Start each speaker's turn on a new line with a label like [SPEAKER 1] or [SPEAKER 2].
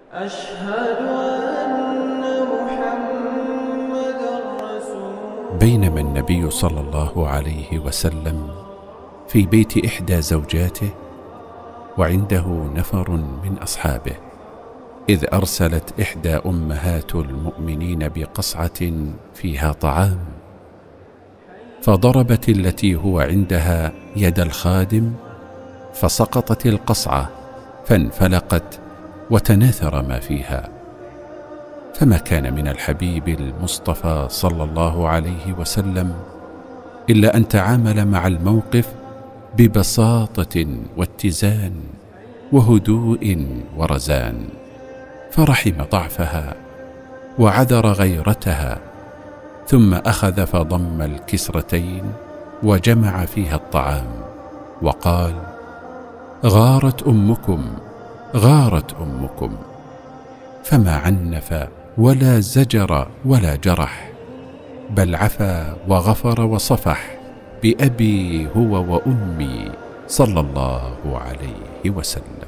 [SPEAKER 1] أشهد أن محمدًا رسول الله.
[SPEAKER 2] بينما النبي صلى الله عليه وسلم في بيت إحدى زوجاته وعنده نفر من أصحابه، إذ أرسلت إحدى أمهات المؤمنين بقصعة فيها طعام، فضربت التي هو عندها يد الخادم، فسقطت القصعة فانفلقت وتناثر ما فيها. فما كان من الحبيب المصطفى صلى الله عليه وسلم إلا أن تعامل مع الموقف ببساطة واتزان وهدوء ورزان، فرحم ضعفها وعذر غيرتها، ثم أخذ فضم الكسرتين وجمع فيها الطعام وقال: غارت أمكم، غارت أمكم. فما عنف ولا زجر ولا جرح، بل عفا وغفر وصفح بأبي هو وأمي صلى الله عليه وسلم.